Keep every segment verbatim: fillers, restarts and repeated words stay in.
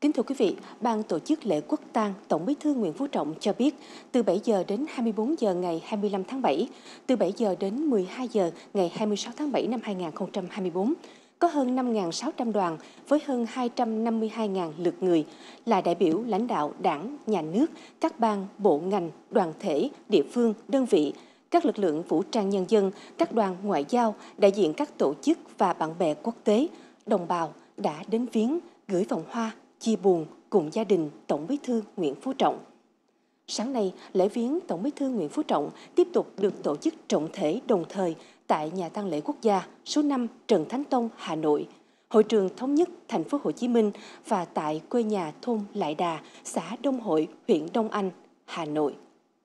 Kính thưa quý vị, Ban tổ chức lễ Quốc tang Tổng Bí thư Nguyễn Phú Trọng cho biết, từ bảy giờ đến hai mươi bốn giờ ngày hai mươi lăm tháng bảy, từ bảy giờ đến mười hai giờ ngày hai mươi sáu tháng bảy năm hai nghìn không trăm hai mươi tư, có hơn năm nghìn sáu trăm đoàn với hơn hai trăm năm mươi hai nghìn lượt người là đại biểu lãnh đạo Đảng, Nhà nước, các ban, bộ ngành, đoàn thể, địa phương, đơn vị, các lực lượng vũ trang nhân dân, các đoàn ngoại giao, đại diện các tổ chức và bạn bè quốc tế, đồng bào đã đến viếng, gửi vòng hoa, chia buồn cùng gia đình Tổng Bí thư Nguyễn Phú Trọng. Sáng nay, lễ viếng Tổng Bí thư Nguyễn Phú Trọng tiếp tục được tổ chức trọng thể đồng thời tại nhà tang lễ quốc gia số năm Trần Thánh Tông, Hà Nội, Hội trường Thống nhất Thành phố Hồ Chí Minh và tại quê nhà thôn Lại Đà, xã Đông Hội, huyện Đông Anh, Hà Nội.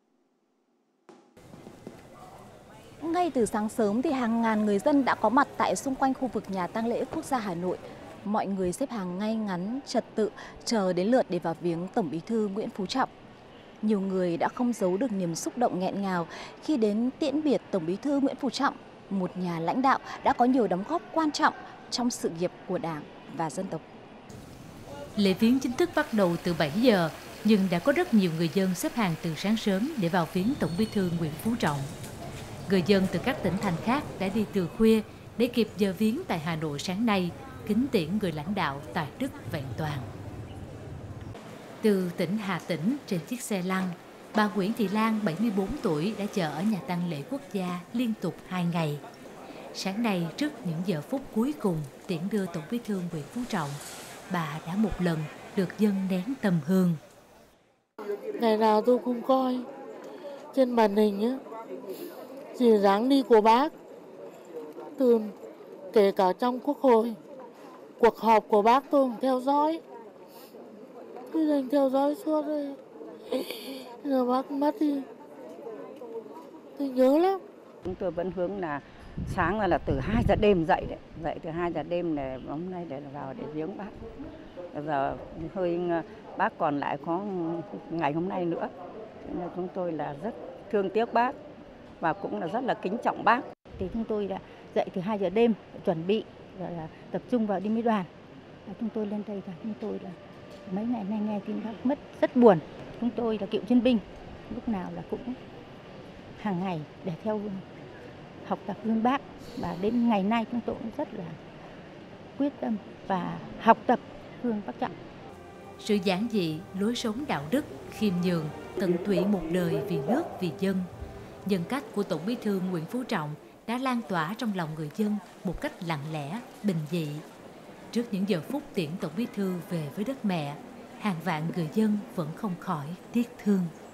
Ngay từ sáng sớm thì hàng ngàn người dân đã có mặt tại xung quanh khu vực nhà tang lễ quốc gia Hà Nội. Mọi người xếp hàng ngay ngắn, trật tự, chờ đến lượt để vào viếng Tổng Bí thư Nguyễn Phú Trọng. Nhiều người đã không giấu được niềm xúc động nghẹn ngào khi đến tiễn biệt Tổng Bí thư Nguyễn Phú Trọng, một nhà lãnh đạo đã có nhiều đóng góp quan trọng trong sự nghiệp của Đảng và dân tộc. Lễ viếng chính thức bắt đầu từ bảy giờ, nhưng đã có rất nhiều người dân xếp hàng từ sáng sớm để vào viếng Tổng Bí thư Nguyễn Phú Trọng. Người dân từ các tỉnh thành khác đã đi từ khuya để kịp giờ viếng tại Hà Nội sáng nay, kính tiễn người lãnh đạo tài đức vẹn toàn. Từ tỉnh Hà Tĩnh trên chiếc xe lăn, bà Nguyễn Thị Lan, bảy mươi bốn tuổi, đã chờ ở nhà tang lễ quốc gia liên tục hai ngày. Sáng nay, trước những giờ phút cuối cùng tiễn đưa Tổng Bí thư Nguyễn Phú Trọng, bà đã một lần được dâng nén tâm hương. Ngày nào tôi cũng coi trên màn hình á, chỉ dáng đi của bác, từ kể cả trong Quốc hội, cuộc họp của bác tôi cũng theo dõi. Tôi đang theo dõi suốt rồi. Giờ bác mất đi, tôi nhớ lắm. Chúng tôi vẫn hướng là sáng là, là từ hai giờ đêm dậy đấy, dậy từ hai giờ đêm để hôm nay để vào để viếng bác. Bây giờ hơi bác còn lại có ngày hôm nay nữa, nên chúng tôi là rất thương tiếc bác và cũng là rất là kính trọng bác. Thì chúng tôi là dậy từ hai giờ đêm chuẩn bị rồi là tập trung vào đi với đoàn. Chúng tôi lên đây và chúng tôi là mấy ngày nay nghe tin bác mất rất buồn. Chúng tôi là cựu chiến binh, lúc nào là cũng hàng ngày để theo học tập gương bác, và đến ngày nay chúng tôi cũng rất là quyết tâm và học tập gương bác Trọng. Sự giản dị, lối sống đạo đức, khiêm nhường, tận tụy một đời vì nước, vì dân. Nhân cách của Tổng Bí thư Nguyễn Phú Trọng đã lan tỏa trong lòng người dân một cách lặng lẽ, bình dị. Trước những giờ phút tiễn Tổng Bí thư về với đất mẹ, hàng vạn người dân vẫn không khỏi tiếc thương.